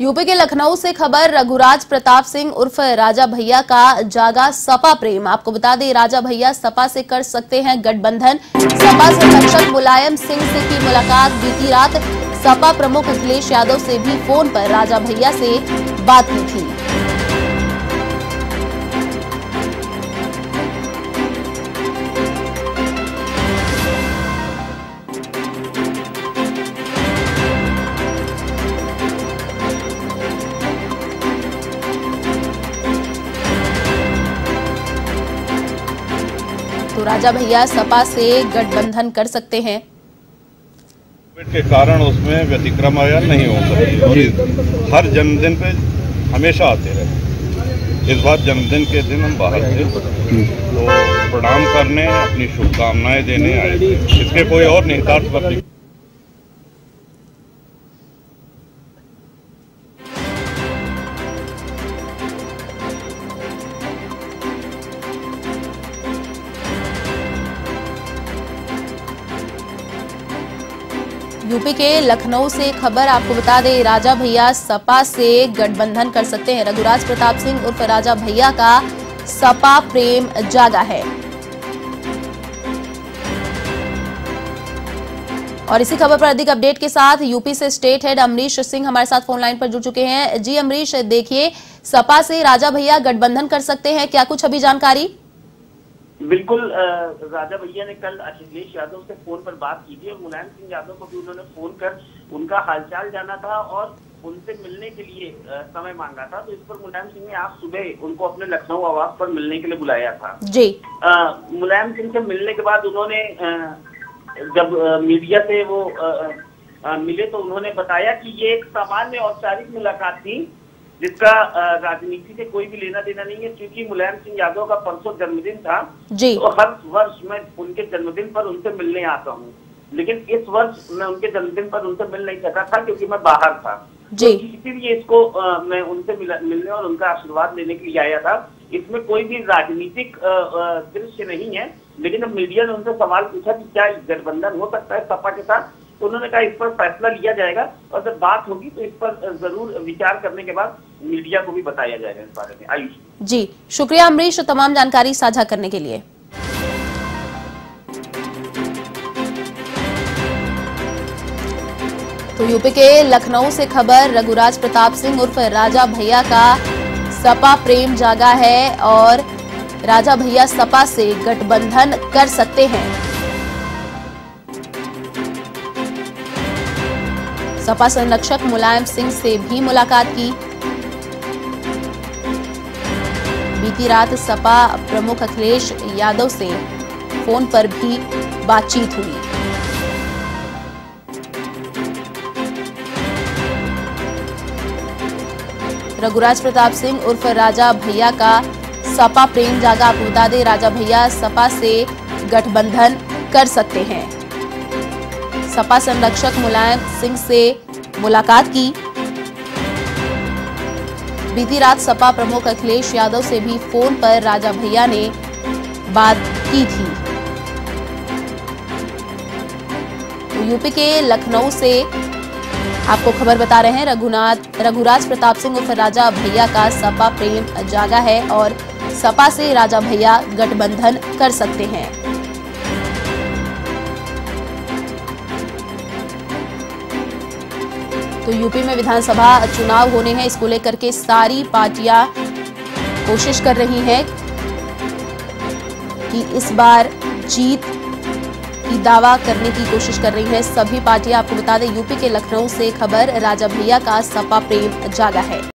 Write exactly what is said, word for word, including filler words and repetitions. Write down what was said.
UP के लखनऊ से खबर, रघुराज प्रताप सिंह उर्फ राजा भैया का जागा सपा प्रेम। आपको बता दें, राजा भैया सपा से कर सकते हैं गठबंधन। सपा संरक्षक मुलायम सिंह से की मुलाकात। बीती रात सपा प्रमुख अखिलेश यादव से भी फोन पर राजा भैया से बात की थी। तो राजा भैया सपा से गठबंधन कर सकते हैं। कोविड के कारण उसमें व्यतिक्रम नहीं हो सकती और हर जन्मदिन पे हमेशा आते रहे। इस बार जन्मदिन के दिन हम बाहर थे तो प्रणाम करने, अपनी शुभकामनाएं देने आए थे। इसके कोई और निहितार्थ पर यूपी के लखनऊ से खबर, आपको बता दें, राजा भैया सपा से गठबंधन कर सकते हैं। रघुराज प्रताप सिंह उर्फ राजा भैया का सपा प्रेम जागा है। और इसी खबर पर अधिक अपडेट के साथ यूपी से स्टेट हेड अमरीश सिंह हमारे साथ फोन लाइन पर जुड़ चुके हैं। जी अमरीश, देखिए, सपा से राजा भैया गठबंधन कर सकते हैं, क्या कुछ अभी जानकारी? बिल्कुल, राजा भैया ने कल अखिलेश यादव से फोन पर बात की थी और मुलायम सिंह यादव को भी उन्होंने फोन कर उनका हालचाल जाना था और उनसे मिलने के लिए समय मांगा था। तो इस पर मुलायम सिंह ने आज सुबह उनको अपने लखनऊ आवास पर मिलने के लिए बुलाया था। जी मुलायम सिंह से मिलने के बाद उन्होंने जब मीडिया से वो मिले तो उन्होंने बताया कि ये एक सामान्य औपचारिक मुलाकात थी जिसका राजनीति से कोई भी लेना देना नहीं है। क्योंकि मुलायम सिंह यादव का परसों जन्मदिन था जी, तो हर वर्ष मैं उनके जन्मदिन पर उनसे मिलने आता हूँ, लेकिन इस वर्ष मैं उनके जन्मदिन पर उनसे मिल नहीं सका था क्योंकि मैं बाहर था जी। तो इसीलिए इसको आ, मैं उनसे मिलने और उनका आशीर्वाद लेने के लिए आया था। इसमें कोई भी राजनीतिक दृश्य नहीं है। लेकिन अब मीडिया ने उनसे सवाल पूछा कि क्या गठबंधन हो सकता है सपा के साथ, तो उन्होंने कहा इस पर फैसला लिया जाएगा और जब बात होगी तो इस पर जरूर विचार करने के बाद मीडिया को भी बताया जाएगा इस बारे में। आयुष जी, शुक्रिया अमरीश तमाम जानकारी साझा करने के लिए। तो यूपी के लखनऊ से खबर, रघुराज प्रताप सिंह उर्फ राजा भैया का सपा प्रेम जागा है और राजा भैया सपा से गठबंधन कर सकते हैं। सपा संरक्षक मुलायम सिंह से भी मुलाकात की। बीती रात सपा प्रमुख अखिलेश यादव से फोन पर भी बातचीत हुई। रघुराज प्रताप सिंह उर्फ राजा भैया का सपा प्रेम जागा। आपको बता दें, राजा भैया सपा से गठबंधन कर सकते हैं। सपा संरक्षक मुलायम सिंह से मुलाकात की। बीती रात सपा प्रमुख अखिलेश यादव से भी फोन पर राजा भैया ने बात की थी। तो यूपी के लखनऊ से आपको खबर बता रहे हैं, रघुनाथ रघुराज प्रताप सिंह उर्फ राजा भैया का सपा प्रेम जागा है और सपा से राजा भैया गठबंधन कर सकते हैं। तो यूपी में विधानसभा चुनाव होने हैं, इसको लेकर के सारी पार्टियां कोशिश कर रही हैं कि इस बार जीत की दावा करने की कोशिश कर रही हैं सभी पार्टियां। आपको बता दें, यूपी के लखनऊ से खबर, राजा भैया का सपा प्रेम जागा है।